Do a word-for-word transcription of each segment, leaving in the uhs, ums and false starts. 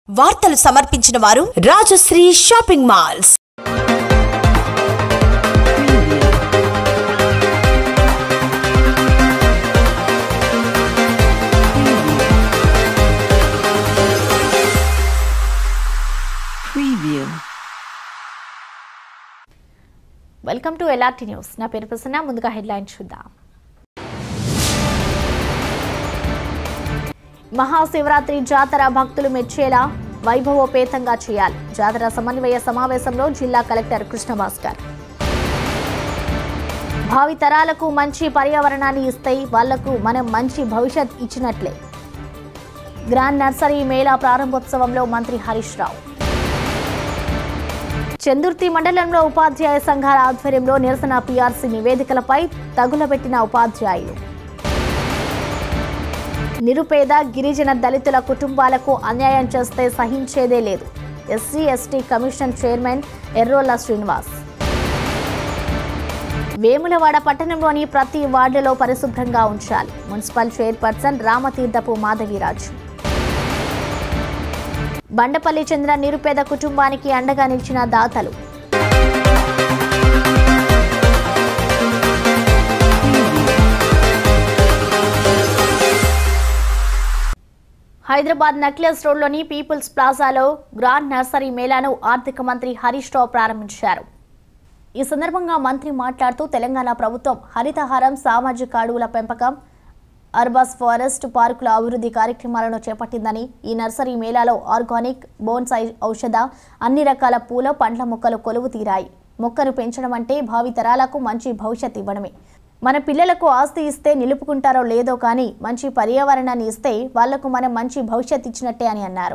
వార్తలు సమర్పించిన వారు Rajashree shopping malls. Welcome to LRT news. నా పేరు ప్రసన్న. ముందుగా హెడ్లైన్స్ చూద్దాం. మహాశివరాత్రి జాతర భక్తులు మెచ్చేలా వైభవోపేతంగా చేయాలి. జాతర సమన్వయ సమావేశంలో జిల్లా కలెక్టర్ కృష్ణభాస్కర్. భావి తరాలకు మంచి పర్యావరణాన్ని ఇస్తే వాళ్లకు మనం మంచి భవిష్యత్ ఇచ్చినట్లే. గ్రాండ్ నర్సరీ మేళా ప్రారంభోత్సవంలో మంత్రి హరీష్ రావు. చందుర్తి మండలంలో ఉపాధ్యాయ సంఘాల ఆధ్వర్యంలో నిరసన. పీఆర్సీ నివేదికలపై తగులబెట్టిన ఉపాధ్యాయులు. నిరుపేద గిరిజన దళితుల కుటుంబాలకు అన్యాయం చేస్తే సహించేదే లేదు. SC ST commission chairman Errolla Srinivas. Vemulawada పట్టణంలోని ప్రతి వార్డులో పరిశుభ్రంగా ఉంచాలి. Municipal chairperson Ramatirthapu Madhaviraju. బండపల్లి చెందిన నిరుపేద కుటుంబానికి అండగా నిలిచిన దాతలు. హైదరాబాద్ నక్లెస్ రోడ్లోని పీపుల్స్ ప్లాజాలో గ్రాండ్ నర్సరీ మేళాను ఆర్థిక మంత్రి హరీష్ రావు ప్రారంభించారు. ఈ సందర్భంగా మంత్రి మాట్లాడుతూ తెలంగాణ ప్రభుత్వం హరితహారం, సామాజిక అడవుల పెంపకం, అర్బస్ ఫారెస్ట్ పార్కుల అభివృద్ధి కార్యక్రమాలను చేపట్టిందని, ఈ నర్సరీ మేళాలో ఆర్గానిక్, బోన్సాయి ఔషధ, అన్ని రకాల పూల పండ్ల మొక్కలు కొలువు తీరాయి. మొక్కను పెంచడం అంటే భావి తరాలకు మంచి భవిష్యత్ ఇవ్వడమే. మన పిల్లలకు ఆస్తి ఇస్తే నిలుపుకుంటారో లేదో కానీ మంచి పర్యావరణాన్ని ఇస్తే వాళ్లకు మనం మంచి భవిష్యత్ ఇచ్చినట్టే అని అన్నారు.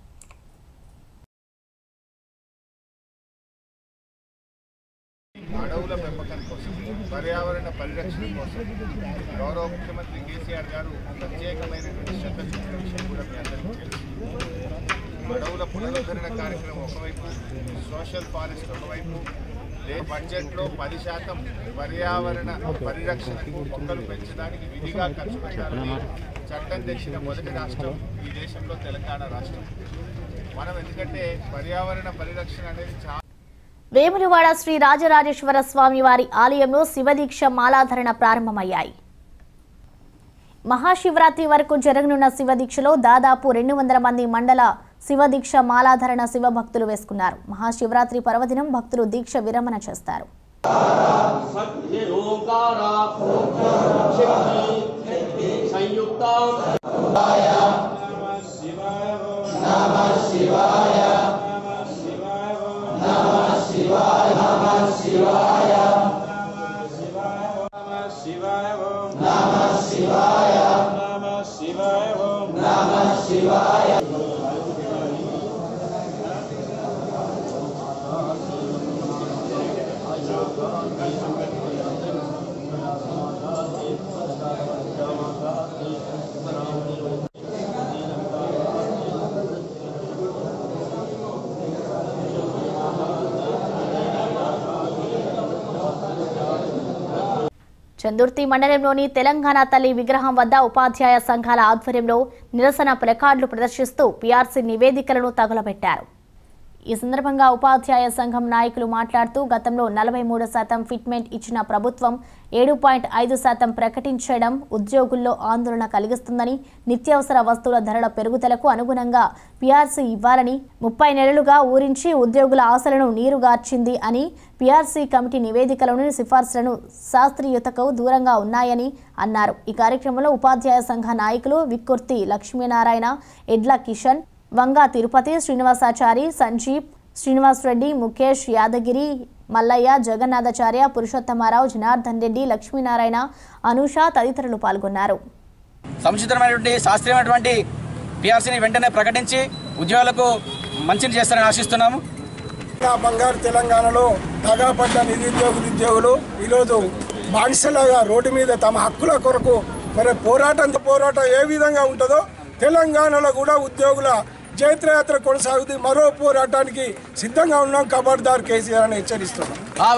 అడవుల పెంపకం కోసం, పర్యావరణ పరిరక్షణ కోసం గౌరవ ముఖ్యమంత్రి కేసీఆర్ గారు ప్రత్యేకమైనటువంటి శ్రద్ధ చూపిన విషయం కూడా మీ అందరికీ తెలుసు. అడవుల పునరుద్ధరణ కార్యక్రమం ఒకవైపు, సోషల్ ఫారెస్ట్ ఒకవైపు, బడ్జెట్లో పది శాతం పర్యావరణ పరిరక్షణకు మొక్కలు పెంచడానికి విధిగా ఖర్చు పెట్టాలని చట్టం తెచ్చిన మొదటి రాష్ట్రం ఈ దేశంలో తెలంగాణ రాష్ట్రం. మనం ఎందుకంటే పర్యావరణ పరిరక్షణ అనేది చాలా. వేములవాడ శ్రీ రాజరాజేశ్వర స్వామి వారి ఆలయంలో శివదీక్ష మాలాధరణ ప్రారంభమయ్యాయి. మహాశివరాత్రి వరకు జరగనున్న శివదీక్షలో దాదాపు రెండు వందల మంది మండల శివదీక్ష మాలాధరణ శివ భక్తులు వేసుకున్నారు. మహాశివరాత్రి పర్వదినం భక్తులు దీక్ష విరమణ చేస్తారు. చందుర్తి మండలంలోని తెలంగాణ తల్లి విగ్రహం వద్ద ఉపాధ్యాయ సంఘాల ఆధ్వర్యంలో నిరసన ప్లకార్డులు ప్రదర్శిస్తూ పీఆర్సీ నివేదికలను తగులబెట్టారు. ఈ సందర్భంగా ఉపాధ్యాయ సంఘం నాయకులు మాట్లాడుతూ గతంలో నలభై మూడు శాతం ఫిట్మెంట్ ఇచ్చిన ప్రభుత్వం ఏడు పాయింట్ ఐదు శాతం ప్రకటించడం ఉద్యోగుల్లో ఆందోళన కలిగిస్తుందని, నిత్యావసర వస్తువుల ధరల పెరుగుదలకు అనుగుణంగా పీఆర్సీ ఇవ్వాలని ముప్పై నెలలుగా ఊరించి ఉద్యోగుల ఆశలను నీరుగార్చింది అని, పీఆర్సీ కమిటీ నివేదికలోని సిఫార్సులను శాస్త్రీయతకు దూరంగా ఉన్నాయని అన్నారు. ఈ కార్యక్రమంలో ఉపాధ్యాయ సంఘ నాయకులు విక్కుర్తి లక్ష్మీనారాయణ, ఎడ్ల కిషన్, వంగా తిరుపతి, శ్రీనివాసాచారి, సంజీప్, శ్రీనివాస్ రెడ్డి, ముఖేష్, యాదగిరి, మల్లయ్య, జగన్నాథాచార్య, పురుషోత్తమారావు, జనార్దన్ రెడ్డి, లక్ష్మీనారాయణ, అనూష తదితరులు పాల్గొన్నారు. సముచితమైనటువంటి శాస్త్రీయమైనటువంటి పీఆర్సీని వెంటనే ప్రకటించి ఉద్యోగులకు మంచిని చేస్తారని ఆశిస్తున్నాము. బంగారు తెలంగాణలో దగాపడ్డ నిరుద్యోగులు ఉద్యోగులు ఈరోజు బానిసలాగా రోడ్డు మీద తమ హక్కుల కొరకు మరి పోరాటం పోరాటం ఏ విధంగా ఉంటుందో తెలంగాణలో కూడా ఉద్యోగుల జైత్రయాత్ర కొనసాగుతుంది. మరో పోరాటానికి సిద్ధంగా ఉన్నాం. ఖబర్దార్ కేసీఆర్ అని హెచ్చరిస్తున్నాం.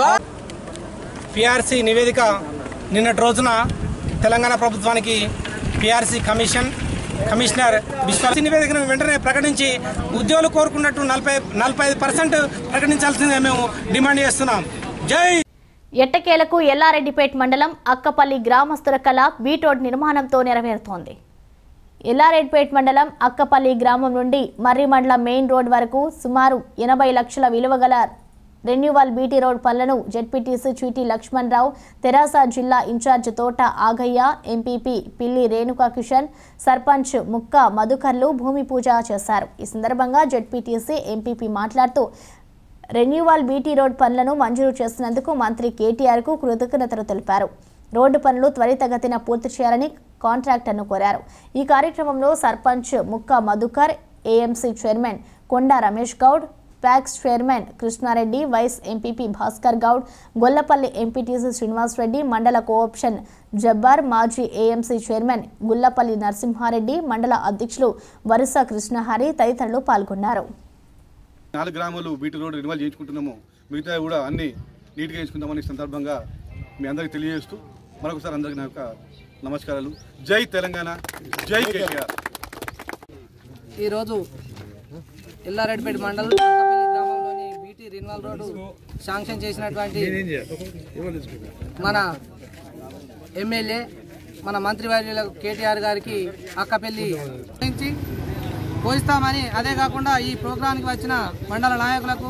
పీఆర్సీ నివేదిక నిన్నటి రోజున తెలంగాణ ప్రభుత్వానికి పీఆర్సీ కమిషన్ కమిషనర్ విశ్వాస నివేదికను వెంటనే ప్రకటించి ఉద్యోగులు కోరుకున్నట్టు నలభై నలభై ఐదు పర్సెంట్ ప్రకటించాల్సిందిగా మేము డిమాండ్ చేస్తున్నాం. జై ఎట్టకేలకు ఎల్లారెడ్డిపేట మండలం అక్కపల్లి గ్రామస్తుల కళ బీటోడ్ నిర్మాణంతో నెరవేరుతోంది. ఎల్లారెడ్డిపేట మండలం అక్కపల్లి గ్రామం నుండి మర్రి మండలం మెయిన్ రోడ్ వరకు సుమారు ఎనభై లక్షల విలువ గల రెన్యువల్ బీటీ రోడ్ పనులను జెడ్పీటీసీ చీటీ లక్ష్మణ్ రావు, తెరాస జిల్లా ఇన్ఛార్జ్ తోట ఆగయ్య, ఎంపీపీ పిల్లి రేణుకా కిషన్, సర్పంచ్ ముక్క మధుకర్లు భూమి పూజ చేశారు. ఈ సందర్భంగా జెడ్పీటీసీ ఎంపీపీ మాట్లాడుతూ రెన్యువల్ బీటీ రోడ్ పనులను మంజూరు చేసినందుకు మంత్రి కేటీఆర్కు కృతజ్ఞతలు తెలిపారు. రోడ్డు పనులు త్వరితగతిన పూర్తి చేయాలని కాంట్రాక్టర్ను కోరారు. ఈ కార్యక్రమంలో sarpanch Mukka Madhukar, AMC chairman Konda Ramesh Goud, PACS chairman Krishna Reddy, vice MPP Bhaskar Goud, Gollapalli MPTC Srinivas Reddy, మండల కోఆప్షన్ జబ్బార్, మాజీ ఏఎంసీ చైర్మన్ గుల్లపల్లి నరసింహారెడ్డి, మండల అధ్యక్షులు వరుస కృష్ణహరి తదితరులు పాల్గొన్నారు. నాలుగు గ్రామాలు బీటీ రోడ్ రెన్యువల్ చేయించుకుంటున్నాము, మిగతా కూడా అన్ని నీట్గా చేయించుకుంటామని సందర్భంగా మీ అందరికీ తెలియజేస్తూ మరొకసారి అందరికీ నా యొక్క నమస్కారాలు. జై తెలంగాణ, జై కేటీఆర్. ఈరోజు ఎల్లారెడ్డిపేట మండలం అక్కపల్లి గ్రామంలోని బీటీ రెన్యువల్ రోడ్డు శాంక్షన్ చేసినటువంటి మన ఎమ్మెల్యే మన మంత్రివర్యుల కేటీఆర్ గారికి అక్కపల్లి నుంచి పోయిస్తామని, అదే కాకుండా ఈ ప్రోగ్రాంకి వచ్చిన మండల నాయకులకు,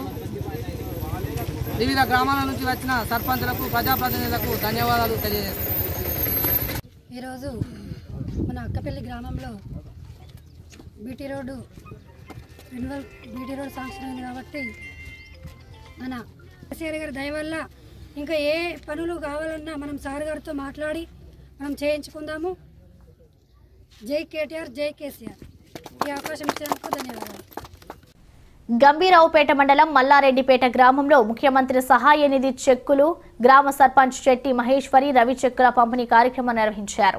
వివిధ గ్రామాల నుంచి వచ్చిన సర్పంచులకు, ప్రజాప్రతినిధులకు ధన్యవాదాలు తెలియజేస్తాం. ఈరోజు మన అక్కపల్లి గ్రామంలో BT road renewal BT road sanction అయింది కాబట్టి మన కేసీఆర్ గారి దయ వల్ల ఇంకా ఏ పనులు కావాలన్నా మనం సార్ గారితో మాట్లాడి మనం చేయించుకుందాము. జై కేటీఆర్, జై కేసీఆర్. ఈ అవకాశం ఇచ్చినందుకు ధన్యవాదాలు. గంభీరావుపేట మండలం మల్లారెడ్డిపేట గ్రామంలో ముఖ్యమంత్రి సహాయ నిధి చెక్కులు గ్రామ సర్పంచ్ చెట్టి మహేశ్వరి రవి చెక్కుల పంపిణీ కార్యక్రమం నిర్వహించారు.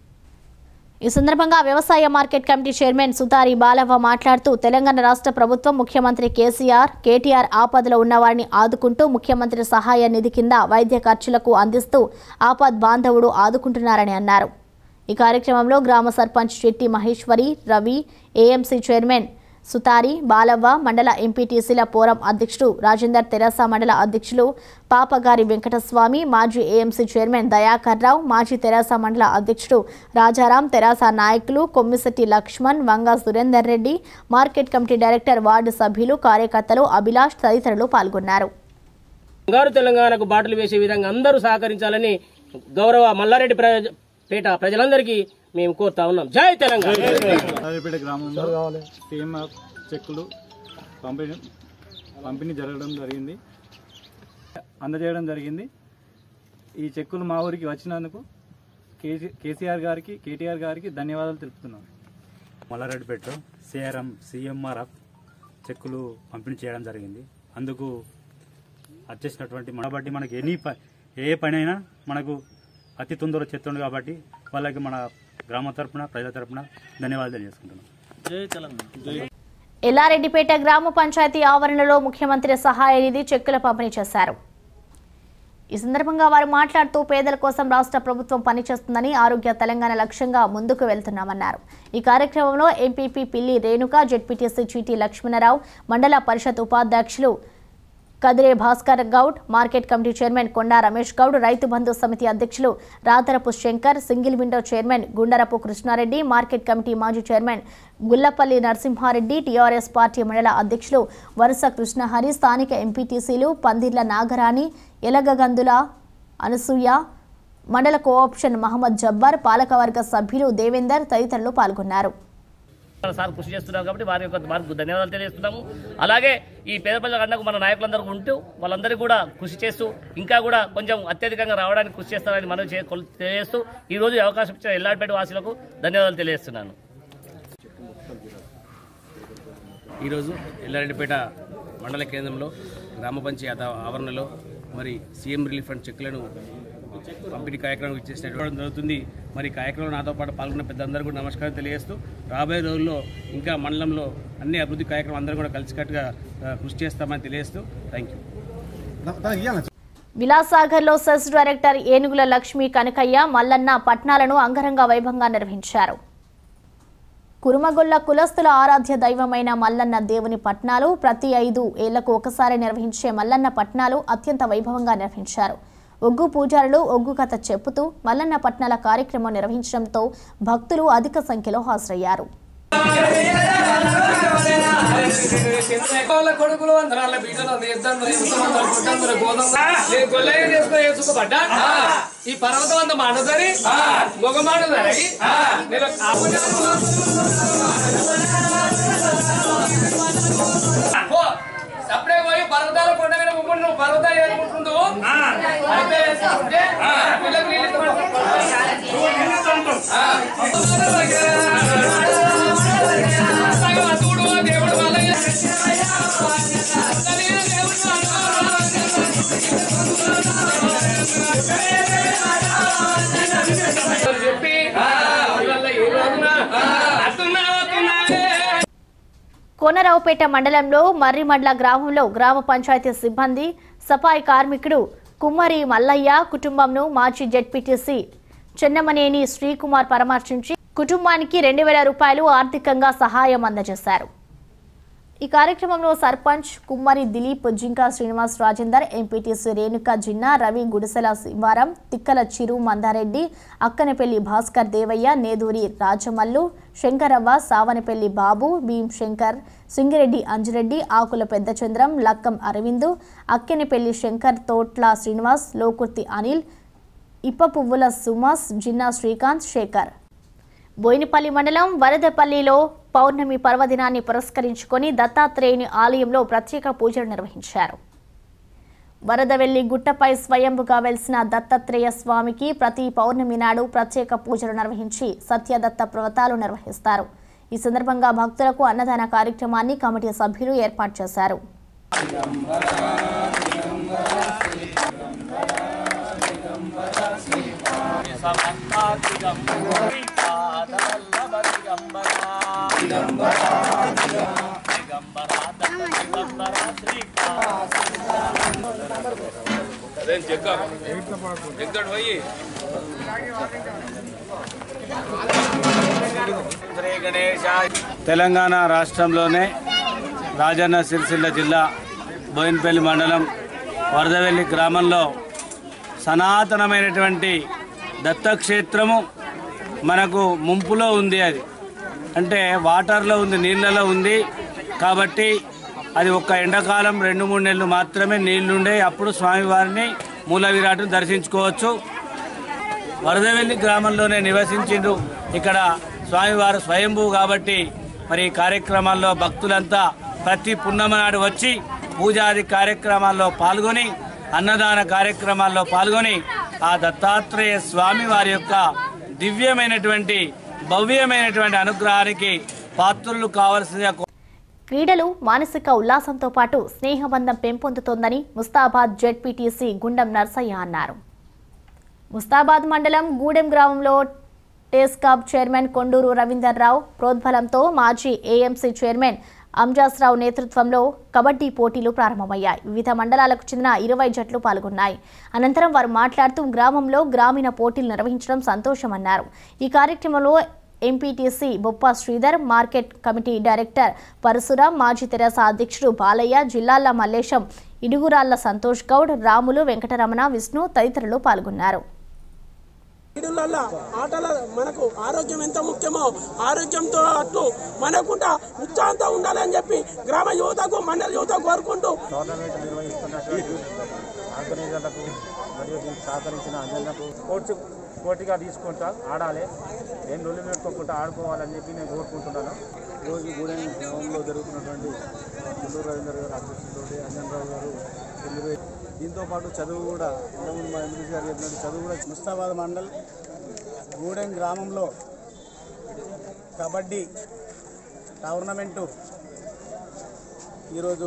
ఈ సందర్భంగా వ్యవసాయ market committee chairman Sutari Balavva మాట్లాడుతూ తెలంగాణ రాష్ట్ర ప్రభుత్వం ముఖ్యమంత్రి కేసీఆర్, కేటీఆర్ ఆపదలో ఉన్నవారిని ఆదుకుంటూ ముఖ్యమంత్రి సహాయ నిధి కింద వైద్య ఖర్చులకు అందిస్తూ ఆపద్ బాంధవుడు ఆదుకుంటున్నారని అన్నారు. ఈ కార్యక్రమంలో గ్రామ సర్పంచ్ చెట్టి మహేశ్వరి, రవి, ఏఎంసీ చైర్మన్ సుతారి బాలవ్వ, మండల ఎంపీటీసీల పోరం అధ్యక్షుడు రాజేందర్, తెరాస మండల అధ్యక్షులు పాపగారి వెంకటస్వామి, మాజీ ఏఎంసీ చైర్మన్ దయాకర్ రావు, మాజీ తెరాస మండల అధ్యక్షుడు రాజారాం, తెరాస నాయకులు Kommishetti Laxman, Vanga Surender Reddy, market committee director, ward సభ్యులు, కార్యకర్తలు, అభిలాష్ తదితరులు పాల్గొన్నారు. బంగారు తెలంగాణకు బాటలు వేసే విధంగా అందరూ సహకరించాలని గౌరవ మల్లారెడ్డి పేట ప్రజలందరికీ మేము కోరుతా ఉన్నాం. జై తెలంగాణ. మల్లారెడ్డిపేట గ్రామంలో సీఎం చెక్కులు పంపిణీ పంపిణీ జరగడం జరిగింది, అందజేయడం జరిగింది. ఈ చెక్కులు మా ఊరికి వచ్చినందుకు కేసీ కేసీఆర్ గారికి, కేటీఆర్ గారికి ధన్యవాదాలు తెలుపుతున్నాం. మల్లారెడ్డిపేట సిఆర్ఎం సిఎంఆర్ఎఫ్ చెక్కులు పంపిణీ చేయడం జరిగింది. అందుకు వచ్చేసినటువంటి మన బట్టి మనకి ఎనీ ఏ పని అయినా మనకు అతి తొందరగా చేస్తుండే కాబట్టి వాళ్ళకి మన గ్రామ తరపున, ప్రజల తరపున ధన్యవాదాలు తెలియజేసుకుంటున్నాం. జై తెలంగాణ. ఎల్లారెడ్డిపేట గ్రామ పంచాయతీ ఆవరణలో ముఖ్యమంత్రి సహాయ నిధి చెక్కుల పంపిణీ చేశారు. ఈ సందర్భంగా వారు మాట్లాడుతూ పేదల కోసం రాష్ట్ర ప్రభుత్వం పనిచేస్తుందని, ఆరోగ్య తెలంగాణ లక్ష్యంగా ముందుకు వెళ్తున్నామన్నారు. ఈ కార్యక్రమంలో ఎంపీపీ పిల్లి రేణుక, జెడ్పీటీసీ చీటీ లక్ష్మణరావు, మండల పరిషత్ ఉపాధ్యక్షులు Kadire Bhaskar Goud, market committee chairman Konda Ramesh Goud, Rythu Bandhu Samithi అధ్యక్షులు Ratharapu Shankar, single window chairman Gundarapu Krishna Reddy, market committee మాజీ chairman Gullapalli Narasimha Reddy, TRS party మండల అధ్యక్షులు వరుస కృష్ణహరి, స్థానిక ఎంపీటీసీలు పందిర్ల నాగరాణి, ఎలగగందుల అనసూయ, మండల కోఆప్షన్ మహమ్మద్ జబ్బార్, పాలకవర్గ సభ్యులు దేవేందర్ తదితరులు పాల్గొన్నారు. సార్ కృషి చేస్తున్నారు కాబట్టి వారి యొక్క వారికి ధన్యవాదాలు తెలియజేస్తున్నాము. అలాగే ఈ పేద ప్రజల అండకు మన నాయకులందరూ ఉంటూ వాళ్ళందరికీ కూడా కృషి చేస్తూ ఇంకా కూడా కొంచెం అత్యధికంగా రావడానికి కృషి చేస్తారని మనం తెలియజేస్తూ ఈ రోజు అవకాశం ఇచ్చిన ఎల్లారెడ్డిపేట వాసులకు ధన్యవాదాలు తెలియజేస్తున్నాను. ఈరోజు ఎల్లారెడ్డిపేట మండల కేంద్రంలో గ్రామ పంచాయతీ ఆవరణలో మరి సీఎం రిలీఫ్ ఫండ్ చెక్కులను పంపిణీ కార్యక్రమం ఇచ్చేసినటువంటి జరుగుతుంది. మరి కార్యక్రమంలో నాతో పాటు పాల్గొన్న పెద్దందరూ కూడా నమస్కారం తెలియజేస్తూ రాబోయే రోజుల్లో ఇంకా మండలంలో అన్ని అభివృద్ధి కార్యక్రమం అందరూ కూడా కలిసికట్టుగా కృషి చేస్తామని తెలియజేస్తూ థ్యాంక్ యూ. విలాసాగర్లో సెస్ డైరెక్టర్ ఏనుగుల లక్ష్మి కనకయ్య, మల్లన్న పట్నాలను అంగరంగ వైభవంగా నిర్వహించారు. కురుమగొల్ల కులస్తుల ఆరాధ్య దైవమైన మల్లన్న దేవుని పట్నాలు ప్రతి ఐదు ఏళ్లకు ఒకసారి నిర్వహించే మల్లన్న పట్నాలు అత్యంత వైభవంగా నిర్వహించారు. ఒగ్గు పూజారులు ఒగ్గు కథ చెప్పుతూ మల్లన్న పట్నాల కార్యక్రమం నిర్వహించడంతో భక్తులు అధిక సంఖ్యలో హాజరయ్యారు. కొడుకులు అందరాల బీటలు ఈ పర్వతం అంతా మానదని మొగ మానదని సప్పుడే పోయి పర్వతాలు కొండ మీద ముగ్గురు నువ్వు పర్వతాలు ఏరుకుంటుండు దేవుడు వల్ల చెప్పి కోనరావుపేట మండలంలో మర్రిమడ్ల గ్రామంలో గ్రామ పంచాయతీ సిబ్బంది సఫాయి కార్మికుడు కుమ్మరి మల్లయ్య కుటుంబంను మాజీ జెడ్పీటీసీ చెన్నమనేని శ్రీకుమార్ పరామర్శించి కుటుంబానికి రెండు వేల రూపాయలు ఆర్థికంగా సహాయం అందజేశారు. ఈ కార్యక్రమంలో సర్పంచ్ కుమ్మరి దిలీప్, జింకా శ్రీనివాస్ రాజేందర్, ఎంపీటీసీ రేణుక జిన్నా, రవి గుడిసెల శివారం, తిక్కల చిరు మందారెడ్డి, అక్కనపల్లి భాస్కర్ దేవయ్య, నేదూరి రాజమల్లు, శంకరవ్వ, సావనపల్లి బాబు, భీం శంకర్, సింగిరెడ్డి అంజిరెడ్డి, ఆకుల పెద్దచంద్రం, లక్కం అరవిందు, అక్కెనపల్లి శంకర్, తోట్ల శ్రీనివాస్, లోకుర్తి అనిల్, ఇప్ప పువ్వుల సుమాస్, జిన్నా శ్రీకాంత్, శేఖర్. బోయినపల్లి మండలం వరదపల్లిలో పౌర్ణమి పర్వదినాన్ని పురస్కరించుకొని దత్తాత్రేయుని ఆలయంలో ప్రత్యేక పూజలు నిర్వహించారు. వరదవెల్లి గుట్టపై స్వయంభుగా వెలిసిన దత్తాత్రేయ స్వామికి ప్రతి పౌర్ణమి నాడు ప్రత్యేక పూజలు నిర్వహించి సత్యదత్త వ్రతాలు నిర్వహిస్తారు. ఈ సందర్భంగా భక్తులకు అన్నదాన కార్యక్రమాన్ని కమిటీ సభ్యులు ఏర్పాటు చేశారు. తెలంగాణ రాష్ట్రంలోనే రాజన్న సిరిసిల్ల జిల్లా బోయినపల్లి మండలం వరదవెల్లి గ్రామంలో సనాతనమైనటువంటి దత్తక్షేత్రము మనకు ముంపులో ఉంది. అది అంటే వాటర్లో ఉంది, నీళ్ళలో ఉంది. కాబట్టి అది ఒక్క ఎండాకాలం రెండు మూడు నెలలు మాత్రమే నీళ్లుండే, అప్పుడు స్వామివారిని మూల విరాట్ను దర్శించుకోవచ్చు. వరదవెల్లి గ్రామంలోనే నివసించిండు. ఇక్కడ స్వామివారు స్వయంభూ కాబట్టి మరి కార్యక్రమాల్లో భక్తులంతా ప్రతి పున్నమ నాడు వచ్చి పూజాది కార్యక్రమాల్లో పాల్గొని అన్నదాన కార్యక్రమాల్లో పాల్గొని ఆ దత్తాత్రేయ స్వామి వారి యొక్క దివ్యమైనటువంటి భవ్యమైనటువంటి అనుగ్రహానికి పాత్రులు కావాల్సిన. క్రీడలు మానసిక ఉల్లాసంతో పాటు స్నేహబంధం పెంపొందుతోందని ముస్తాబాద్ జెడ్పీటీసీ గుండం నర్సయ్య అన్నారు. ముస్తాబాద్ మండలం గూడెం గ్రామంలో టేస్కాబ్ చైర్మన్ కొండూరు రవీందర్రావు ప్రోద్బలంతో మాజీ ఏఎంసీ చైర్మన్ అంజాస్రావు నేతృత్వంలో కబడ్డీ పోటీలు ప్రారంభమయ్యాయి. వివిధ మండలాలకు చెందిన ఇరవై జట్లు పాల్గొన్నాయి. అనంతరం వారు మాట్లాడుతూ గ్రామంలో గ్రామీణ పోటీలు నిర్వహించడం సంతోషమన్నారు. ఈ కార్యక్రమంలో MPTC Boppa Sridhar, market committee director Parashuram, మాజీ తెరాస అధ్యక్షుడు బాలయ్య, జిల్లాల మల్లేశం, ఇడుగురాళ్ల సంతోష్ గౌడ్, రాములు, వెంకటరమణ, విష్ణు తదితరులు పాల్గొన్నారు. క్రీడల ఆటల మనకు ఆరోగ్యం ఎంత ముఖ్యమో ఆరోగ్యంతో అట్లు మనకుండా ఉత్సాహంతో ఉండాలని చెప్పి గ్రామ యువతకు మండల యువత కోరుకుంటూ టోర్నమెంట్ నిర్వహిస్తున్నటువంటి ఆర్గనైజర్లకు మరియు దీనికి సహకరించిన అందరికీ స్పోర్ట్స్ పోటీగా తీసుకుంటా ఆడాలి, ఏం రోజులు పెట్టుకోకుండా ఆడుకోవాలని చెప్పి నేను కోరుకుంటున్నాను. ఈరోజు గూడెం గ్రామంలో జరుగుతున్నటువంటి కొండూరు రవీంద్ర గారు అధ్యక్షుడు అంజనరావు గారు దీంతో పాటు చదువు కూడా ఇంతకుముందు మా ఎంపీ గారు చెప్పినట్టు చదువు కూడా ముస్తాబాద్ మండల్ గూడెం గ్రామంలో కబడ్డీ టోర్నమెంటు ఈరోజు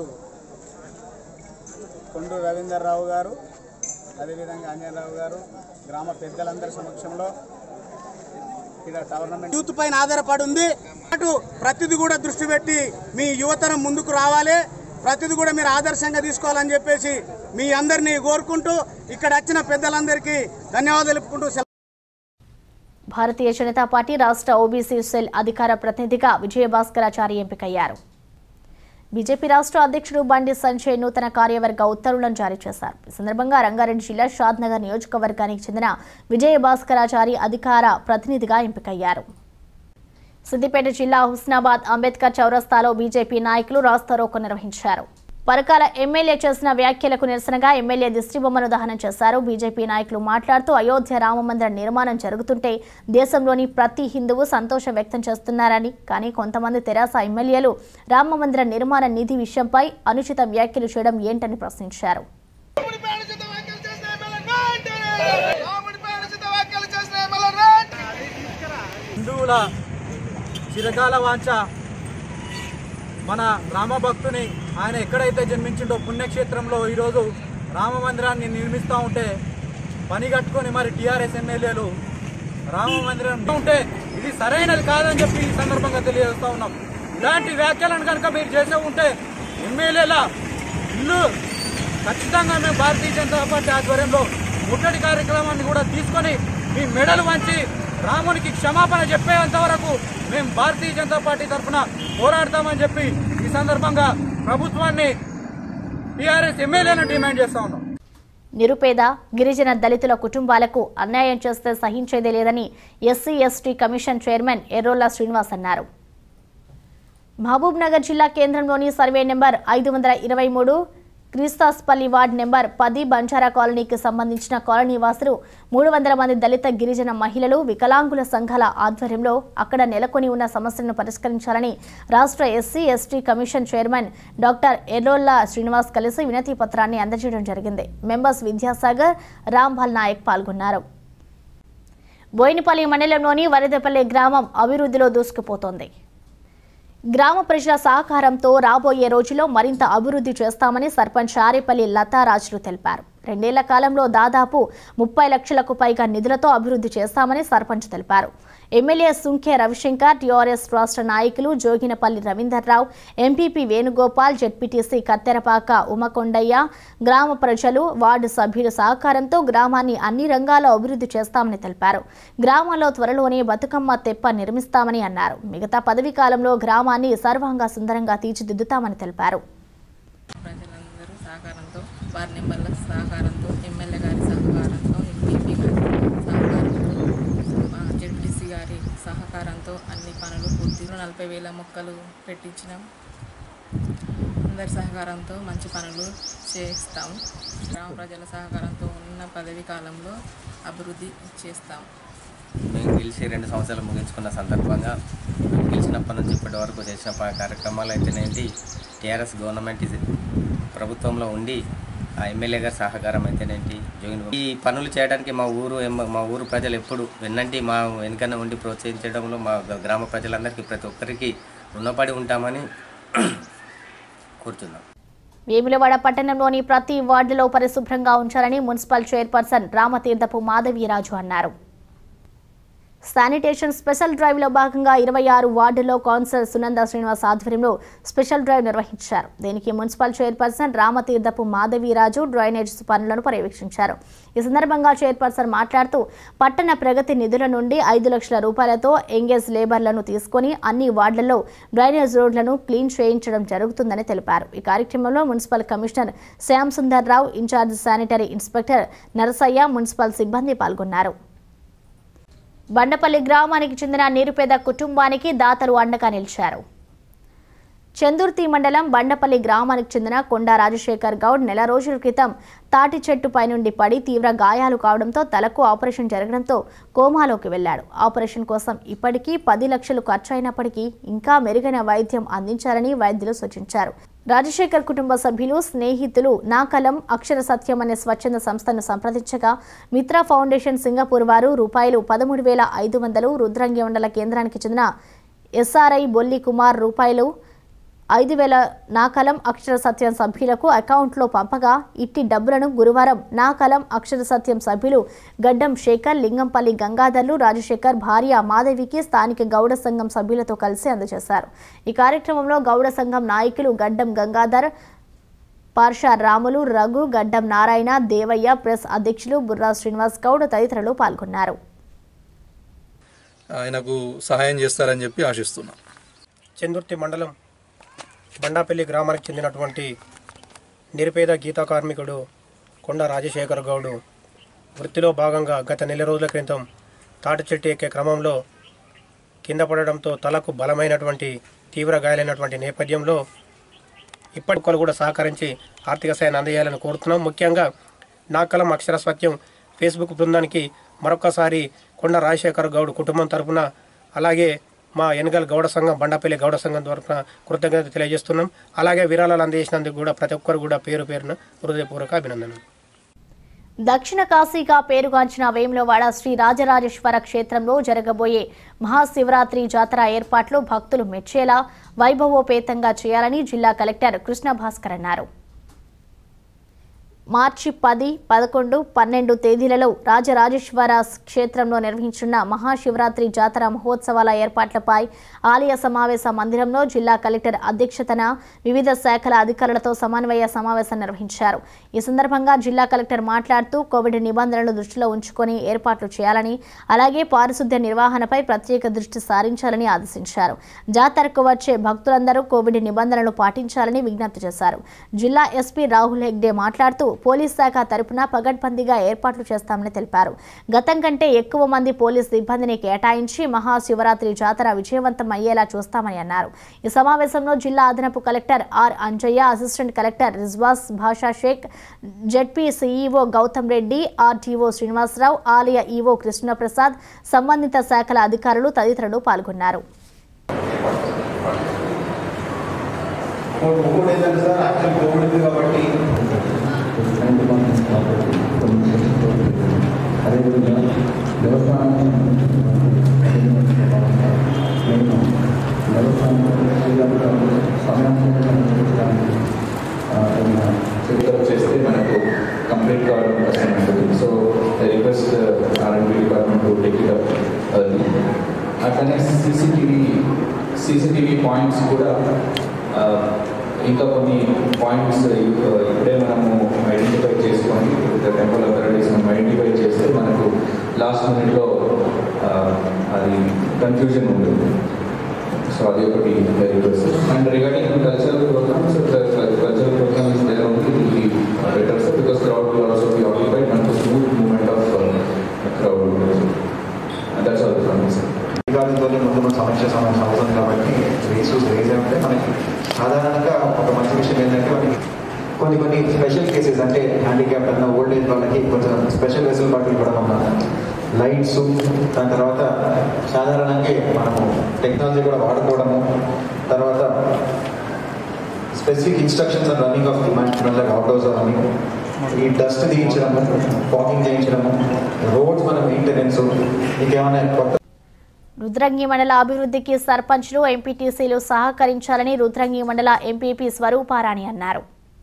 కొండూరు రవీందర్రావు గారు అదేవిధంగా అంజనరావు గారు గ్రామ పెద్దలందరి సమక్షంలో ఇక్కడ టోర్నమెంట్ యూత్ పైన ఆధారపడి ఉంది. అటు ప్రతిదీ కూడా దృష్టి పెట్టి మీ యువతరం ముందుకు రావాలి, ప్రతిదీ కూడా మీరు ఆదర్శంగా తీసుకోవాలని చెప్పేసి మీ అందరినీ కోరుకుంటూ ఇక్కడ వచ్చిన పెద్దలందరికీ ధన్యవాదాలు చెప్పుకుంటూ భారతీయ జనతా పార్టీ రాష్ట్ర ఓబీసీ సెల్ అధికార ప్రతినిధిగా విజయభాస్కరాచారి ఎంపికయ్యారు. బీజేపీ రాష్ట్ర అధ్యక్షుడు బండి సంజయ్ నూతన కార్యవర్గ ఉత్తర్వులను జారీ చేశారు. ఈ సందర్భంగా రంగారెడ్డి జిల్లా షాద్నగర్ నియోజకవర్గానికి చెందిన విజయభాస్కరాచారి అధికార ప్రతినిధిగా ఎంపికయ్యారు. సిద్దిపేట జిల్లా హుస్నాబాద్ అంబేద్కర్ చౌరస్తాలో బీజేపీ నాయకులు రాస్తారోకో నిర్వహించారు. పరకాల ఎమ్మెల్యే చేసిన వ్యాఖ్యలకు నిరసనగా ఎమ్మెల్యే దిష్టిబొమ్మను దహనం చేశారు. బీజేపీ నాయకులు మాట్లాడుతూ అయోధ్య రామమందిర నిర్మాణం జరుగుతుంటే దేశంలోని ప్రతి హిందువు సంతోషం వ్యక్తం చేస్తున్నారని, కానీ కొంతమంది తెరాస ఎమ్మెల్యేలు రామమందిర నిర్మాణ నిధి విషయంపై అనుచిత వ్యాఖ్యలు చేయడం ఏంటని ప్రశ్నించారు. హిందువుల చిరకాల వాంఛ మన రామభక్తుని ఆయన ఎక్కడైతే జన్మించిండో పుణ్యక్షేత్రంలో ఈరోజు రామ మందిరాన్ని నిర్మిస్తూ ఉంటే పని కట్టుకొని మరి టీఆర్ఎస్ ఎమ్మెల్యేలు రామ మందిరం ఉంటే ఇది సరైనది కాదని చెప్పి ఈ సందర్భంగా తెలియజేస్తూ ఉన్నాం. ఇలాంటి వ్యాఖ్యలను కనుక మీరు చేసే ఉంటే ఎమ్మెల్యేల ఇల్లు ఖచ్చితంగా మేము భారతీయ జనతా పార్టీ ఆధ్వర్యంలో ముట్టడి కార్యక్రమాన్ని కూడా తీసుకొని మీ మెడలు వంచి రామునికి క్షమాపణ చెప్పేంత వరకు మేము భారతీయ జనతా పార్టీ తరఫున పోరాడతామని చెప్పి ఈ సందర్భంగా ప్రభుత్వాన్ని టీఆర్ఎస్ ఎమ్మెల్యేలను డిమాండ్ చేస్తా ఉన్నాం. నిరుపేద గిరిజన దళితుల కుటుంబాలకు అన్యాయం చేస్తే సహించేదే లేదని SC ST commission chairman Errolla Srinivas అన్నారు. మహబూబ్ నగర్ జిల్లా కేంద్రంలోని సర్వే నెంబర్ ఐదు వందల ఇరవై మూడు క్రిస్తాస్పల్లి వార్డ్ నెంబర్ పది బంజారా కాలనీకి సంబంధించిన కాలనీ వాసులు మూడు వందల మంది దళిత గిరిజన మహిళలు వికలాంగుల సంఘాల ఆధ్వర్యంలో అక్కడ నెలకొని ఉన్న సమస్యలను పరిష్కరించాలని రాష్ట్ర SC ST commission chairman doctor Errolla Srinivas కలిసి వినతి పత్రాన్ని అందజేయడం జరిగింది. మెంబర్స్ విద్యాసాగర్, రాంభల్ నాయక్ పాల్గొన్నారు. బోయినపల్లి మండలంలోని వరదపల్లి గ్రామం అభివృద్ధిలో దూసుకుపోతోంది. గ్రామ ప్రజల సహకారంతో రాబోయే రోజుల్లో మరింత అభివృద్ధి చేస్తామని సర్పంచ్ ఆరేపల్లి లతారాజులు తెలిపారు. రెండేళ్ల కాలంలో దాదాపు ముప్పై లక్షలకు పైగా నిధులతో అభివృద్ధి చేస్తామని సర్పంచ్ తెలిపారు. ఎమ్మెల్యే సుంఖ్య రవిశంకర్, టీఆర్ఎస్ రాష్ట్ర నాయకులు జోగినపల్లి రవీందర్రావు, ఎంపీపీ వేణుగోపాల్, జెడ్పీటీసీ కత్తెరపాక ఉమకొండయ్య, గ్రామ ప్రజలు, వార్డు సభ్యుల సహకారంతో గ్రామాన్ని అన్ని రంగాల్లో అభివృద్ధి చేస్తామని తెలిపారు. గ్రామంలో త్వరలోనే బతుకమ్మ తెప్ప నిర్మిస్తామని అన్నారు. మిగతా పదవీ కాలంలో గ్రామాన్ని సర్వంగా సుందరంగా తీర్చిదిద్దుతామని తెలిపారు. ప్రజలందరూ సహకారంతో, వారి నెంబర్ల సహకారంతో, ఎమ్మెల్యే గారి సహకారంతో, ఎంపీపీ గారి సహకారంతో, జెడ్పీసీ గారి సహకారంతో అన్ని పనులు పూర్తి నలభై వేల మొక్కలు పెట్టించినాం. అందరి సహకారంతో మంచి పనులు చేస్తాం. గ్రామ ప్రజల సహకారంతో ఉన్న పదవీ కాలంలో అభివృద్ధి చేస్తాం. మేము గెలిచి రెండు సంవత్సరాలు ముగించుకున్న సందర్భంగా గెలిచినప్పటి నుంచి ఇప్పటి వరకు చేసిన కార్యక్రమాలు అయితేనేంటి, టీఆర్ఎస్ గవర్నమెంట్ ప్రభుత్వంలో ఉండి ఆ ఎమ్మెల్యే గారి సహకారం అయితేనేంటి, ఈ పనులు చేయడానికి మా ఊరు మా ఊరు ప్రజలు ఎప్పుడు వెన్నంటి మా వెనుకనే ఉండి ప్రోత్సహించడంలో మా గ్రామ ప్రజలందరికీ ప్రతి ఒక్కరికి రుణపడి ఉంటామని కోరుతున్నాం. వేములవాడ పట్టణంలోని ప్రతి వార్డులో పరిశుభ్రంగా ఉంచాలని మున్సిపల్ చైర్పర్సన్ రామతీర్థపు మాధవీరాజు అన్నారు. శానిటేషన్ స్పెషల్ డ్రైవ్ లో భాగంగా ఇరవై ఆరు వార్డుల్లో కౌన్సిలర్ సునంద శ్రీనివాస్ ఆధ్వర్యంలో స్పెషల్ డ్రైవ్ నిర్వహించారు. దీనికి municipal chairperson Ramatirthapu Madhaviraju drainage పనులను పర్యవేక్షించారు. ఈ సందర్భంగా చైర్పర్సన్ మాట్లాడుతూ పట్టణ ప్రగతి నిధుల నుండి ఐదు లక్షల రూపాయలతో ఎంగేజ్ లేబర్లను తీసుకుని అన్ని వార్డులలో డ్రైనేజ్ రోడ్లను క్లీన్ చేయించడం జరుగుతుందని తెలిపారు. ఈ కార్యక్రమంలో municipal commissioner Shyam Sundar Rao, incharge sanitary inspector Narasaiah, municipal సిబ్బంది పాల్గొన్నారు. బండపల్లి గ్రామానికి చెందిన నిరుపేద కుటుంబానికి దాతలు అండగా నిలిచారు. చందుర్తి మండలం బండపల్లి గ్రామానికి చెందిన కొండా రాజశేఖర్ గౌడ్ నెల రోజుల క్రితం తాటి చెట్టు పై నుండి పడి తీవ్ర గాయాలు కావడంతో తలకు ఆపరేషన్ జరగడంతో కోమాలోకి వెళ్లాడు. ఆపరేషన్ కోసం ఇప్పటికీ పది లక్షలు ఖర్చు అయినప్పటికీ ఇంకా మెరుగైన వైద్యం అందించాలని వైద్యులు సూచించారు. రాజశేఖర్ కుటుంబ సభ్యులు, స్నేహితులు నాకలం అక్షర సత్యం అనే స్వచ్ఛంద సంస్థను సంప్రదించగా మిత్రా ఫౌండేషన్ సింగపూర్ వారు రూపాయలు పదమూడు వేల ఐదు వందలు, రుద్రంగి మండల కేంద్రానికి చెందిన ఎస్ఆర్ఐ బొల్లి కుమార్ రూపాయలు ఐదు వేల నాకలం అక్షర సత్యం సభ్యులకు అకౌంట్లో పంపగా ఇట్టి డబ్బులను గురువారం నాకలం అక్షర సత్యం సభ్యులు గడ్డం శేఖర్, లింగంపల్లి గంగాధర్లు, రాజశేఖర్ భార్య మాధవికి స్థానిక గౌడ సంఘం సభ్యులతో కలిసి అందజేశారు. ఈ కార్యక్రమంలో గౌడ సంఘం నాయకులు గడ్డం గంగాధర్, పార్షా రాములు, రఘు, గడ్డం నారాయణ, దేవయ్య, ప్రెస్ అధ్యక్షులు బుర్రా శ్రీనివాస్ గౌడ్ తదితరులు పాల్గొన్నారు. ఆయనకు సహాయం చేస్తారని చెప్పి ఆశిస్తున్నాం. చందుర్తి మండలం బండాపల్లి గ్రామానికి చెందినటువంటి నిరుపేద గీతా కార్మికుడు కొండ రాజశేఖర్ గౌడ్ వృత్తిలో భాగంగా గత నెల రోజుల క్రితం తాటి చెట్టు ఎక్కే క్రమంలో కింద పడడంతో తలకు బలమైనటువంటి తీవ్ర గాయాలైనటువంటి నేపథ్యంలో ఇప్పటికొలు కూడా సహకరించి ఆర్థిక సాయాన్ని అందజేయాలని కోరుతున్నాం. ముఖ్యంగా నాకలం అక్షర సత్యం ఫేస్బుక్ బృందానికి మరొకసారి కొండ రాజశేఖర్ గౌడ్ కుటుంబం తరఫున అలాగే మా ఎనగల్ గౌడ సంఘం బండపల్లి గౌడ సంఘం తరఫున కృతజ్ఞత తెలియజేస్తున్నాం. అలాగే విరాళాలు అందజేసినందుకు కూడా ప్రతి ఒక్కరు కూడా పేరు పేరున హృదయపూర్వక అభినందనలు. దక్షిణ కాశీగా పేరుగాంచిన వేములవాడ శ్రీ రాజరాజేశ్వర క్షేత్రంలో జరగబోయే మహాశివరాత్రి జాతర ఏర్పాట్లు భక్తులు మెచ్చేలా వైభవోపేతంగా చేయాలని జిల్లా కలెక్టర్ కృష్ణ భాస్కర్ అన్నారు. మార్చి పది పదకొండు పన్నెండు తేదీలలో రాజరాజేశ్వర క్షేత్రంలో నిర్వహించిన మహాశివరాత్రి జాతర మహోత్సవాల ఏర్పాట్లపై ఆలయ సమావేశ మందిరంలో జిల్లా కలెక్టర్ అధ్యక్షతన వివిధ శాఖల అధికారులతో సమన్వయ సమావేశం నిర్వహించారు. ఈ సందర్భంగా జిల్లా కలెక్టర్ మాట్లాడుతూ కోవిడ్ నిబంధనలను దృష్టిలో ఉంచుకొని ఏర్పాట్లు చేయాలని, అలాగే పారిశుద్ధ్య నిర్వహణపై ప్రత్యేక దృష్టి సారించాలని ఆదేశించారు. జాతరకు వచ్చే భక్తులందరూ కోవిడ్ నిబంధనలు పాటించాలని విజ్ఞప్తి చేశారు. జిల్లా ఎస్పీ రాహుల్ హెగ్డే మాట్లాడుతూ పోలీస్ శాఖ తరపున పగడ్బందీగా ఏర్పాట్లు చేస్తామని తెలిపారు. గతం కంటే ఎక్కువ మంది పోలీస్ సిబ్బందిని కేటాయించి మహాశివరాత్రి జాతర విజయవంతం అయ్యేలా చూస్తామని అన్నారు. ఈ సమావేశంలో జిల్లా అదనపు collector R Anjaiah, assistant collector Rizwas Basha Shaik, ZP CEO Gautam Reddy, RTO Srinivasa Rao, ఆలయ ఈవో కృష్ణప్రసాద్, సంబంధిత శాఖల అధికారులు తదితరులు పాల్గొన్నారు. అదేవిధంగా దేవస్థానం దేవస్థానం సమయానికి చెక్ చేస్తే మనకు కంప్లీట్ కావడం కష్టం ఉంటుంది. So I request R and B department to take it up early. అట్లనే సీసీటీవీ సీసీటీవీ పాయింట్స్ కూడా ఇంకా కొన్ని పాయింట్స్ ఇప్పుడే మనము ఐడెంటిఫై చేసుకొని టెంపుల్ అథారిటీస్ మనం ఐడెంటిఫై చేస్తే మనకు లాస్ట్ మినిట్లో అది కన్ఫ్యూజన్ ఉంటుంది. సో అది ఒకటి request. And regarding cultural programmes, cultural programme is there only better sir, because crowd will also be occupied, మనకు స్మూత్ మూవ్మెంట్ ఆఫ్ క్రౌడ్ ఉంటుంది. That's all from me sir. వివాదంతో ముందు మన సమస్య సమస్య అవసరం కాబట్టి ఇష్యూస్ రేజ్ అంటే మనకి సాధారణంగా ఒక మంచి విషయం ఏంటంటే మనకి కొన్ని కొన్ని స్పెషల్ కేసెస్ అంటే హ్యాండిక్యాప్ అన్న ఓల్డ్ ఏజ్ వాళ్ళకి కొంచెం స్పెషల్ వెసులుబాటు ఇవ్వడం అన్న లైట్స్, దాని తర్వాత సాధారణంగా మనము టెక్నాలజీ కూడా వాడుకోవడము, తర్వాత specific instructions and running of demand outdoors అని ఈ డస్ట్ తీయించడము, వాకింగ్ చేయించడము, రోడ్స్ మన మెయింటెనెన్స్, ఇంకేమైనా కొత్త రుద్రంగి మండల అభివృద్ధికి సర్పంచ్లు, ఎంపీటీసీలు సహకరించాలని రుద్రంగి మండల ఎంపీపీ స్వరూపారాణి అన్నారు.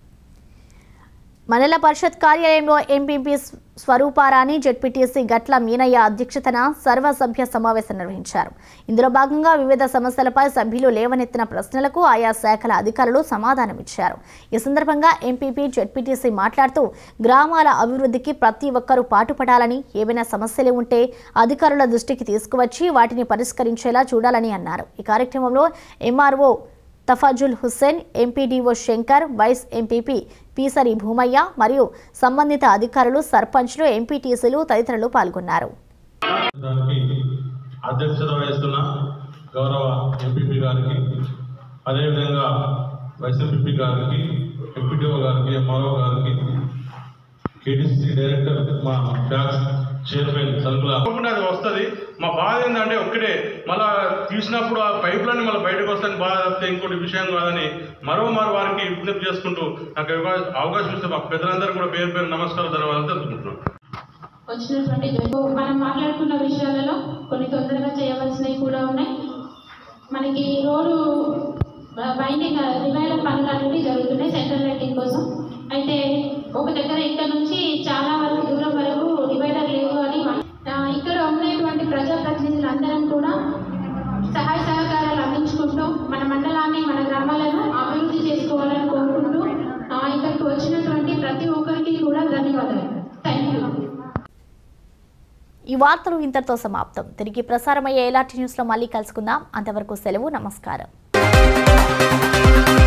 మండల పరిషత్ కార్యాలయంలో ఎంపీపీ స్వరూపారాణి, జెడ్పీటీసీ గట్ల మీనయ్య అధ్యక్షతన సర్వసభ్య సమావేశం నిర్వహించారు. ఇందులో భాగంగా వివిధ సమస్యలపై సభ్యులు లేవనెత్తిన ప్రశ్నలకు ఆయా శాఖల అధికారులు సమాధానమిచ్చారు. ఈ సందర్భంగా ఎంపీపీ, జెడ్పీటీసీ మాట్లాడుతూ గ్రామాల అభివృద్ధికి ప్రతి ఒక్కరూ పాటుపడాలని, ఏవైనా సమస్యలు ఉంటే అధికారుల దృష్టికి తీసుకువచ్చి వాటిని పరిష్కరించేలా చూడాలని అన్నారు. ఈ కార్యక్రమంలో MRO Tafazul Hussain, MPDO Shankar, vice MPP Pisari Bhumaiah మరియు సంబంధిత అధికారులు, సర్పంచ్లు, ఎంపీటీసీలు తదితరులు పాల్గొన్నారు. అధ్యక్షత వహిస్తున్న గౌరవ ఎంపీపీ గారికి, అదేవిధంగా వైస్ ఎంపీపీ గారికి, ఎంపీడీఓ గారికి, ఎంఆర్ఓ గారికి, కేటీసీ డైరెక్టర్, మా ట్యాక్స్ చైర్మన్ సరుకుల అది వస్తుంది. మా బాధ ఏంటంటే ఒక్కటే, మళ్ళా తీసినప్పుడు ఆ పైపులన్నీ మళ్ళీ బయటకు వస్తాయని బాధ తప్పితే ఇంకోటి విషయం కాదని మరో మరో వారికి విజ్ఞప్తి చేసుకుంటూ నాకు అవకాశం ఇస్తే మా పెద్దలందరూ కూడా పేరు పేరు నమస్కారం ధన్యవాదాలు తెలుపుకుంటున్నాం. వచ్చినటువంటి మనం మాట్లాడుకున్న విషయాలలో కొన్ని తొందరగా చేయవలసినవి కూడా ఉన్నాయి. మనకి రోడ్డు బైండింగ్ డివైడర్ పనులు అనేవి జరుగుతున్నాయి సెంట్రల్ లైటింగ్ కోసం. అయితే ఒక దగ్గర ఇక్కడ నుంచి చాలా వరకు దూరం వరకు డివైడర్ లేదు అని ఇక్కడ ఉన్నటువంటి ప్రజాప్రతినిధులందరం కూడా సహాయ సహకారాలు అందించుకుంటూ మన మండలాన్ని, మన గ్రామాలను అభివృద్ధి చేసుకోవాలని కోరుకుంటూ ఇక్కడికి వచ్చినటువంటి ప్రతి ఒక్కరికి కూడా ధన్యవాదాలు. Thank you. ఈ వార్తలు ఇంతటితో సమాప్తం. తిరిగి ప్రసారమయ్యే ఎల్ఆర్టీ న్యూస్లో మళ్ళీ కలుసుకుందాం. అంతవరకు సెలవు. నమస్కారం.